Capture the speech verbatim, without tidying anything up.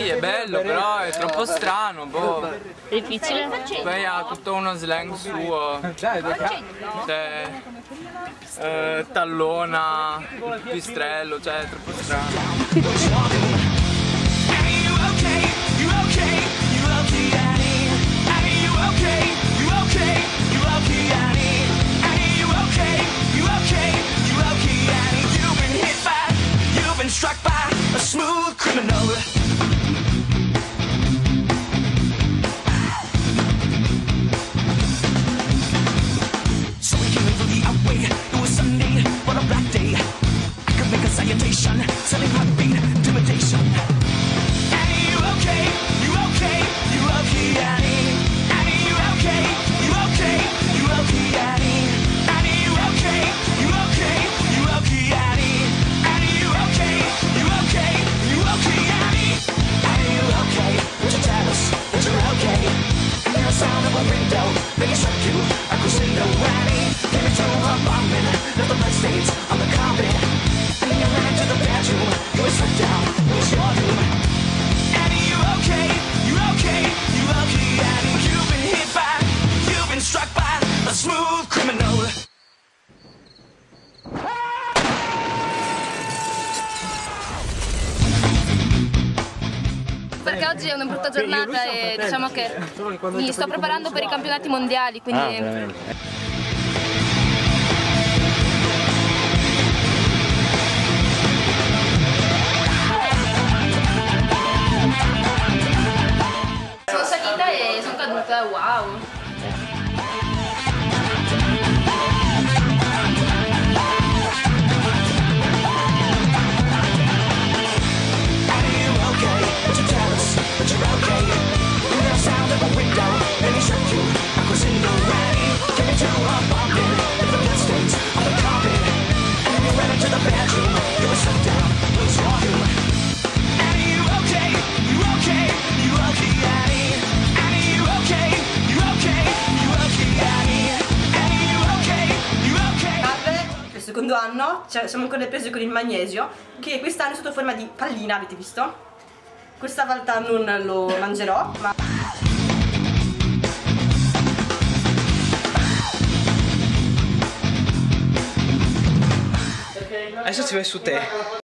Sì, è bello, però è troppo strano, boh. Difficile? Poi ha tutto uno slang suo. Cioè, eh, tallona, pistrello, cioè è troppo strano. Struck by a smooth criminal. So we came in from the outway. It was Sunday, but a black day. I could make a salutation, selling heartbeat, intimidation. Annie, you okay? You okay? You okay, Annie? Annie, you okay? You okay? You okay, Annie? Annie, you okay? You okay? You okay, Annie? Annie, you okay? You okay? You okay, Annie? Annie, you okay? Would you tell us that you're okay? And there's a sound of a window, then you struck you a crescendo, Annie. Came into a apartment, left the blood stains on the carpet. And then you ran to the bedroom, you were struck down, it was your doom. Annie, you okay? You okay? You okay, Annie? You've been hit by, you've been struck by a smooth criminal. Perché oggi è una brutta giornata e diciamo che mi sto preparando per i campionati mondiali, quindi... Sono salita e sono caduta, wow! Secondo anno, cioè, siamo ancora presi con il magnesio, che quest'anno è sotto forma di pallina, avete visto? Questa volta non lo mangerò, ma... Adesso ci vai su te.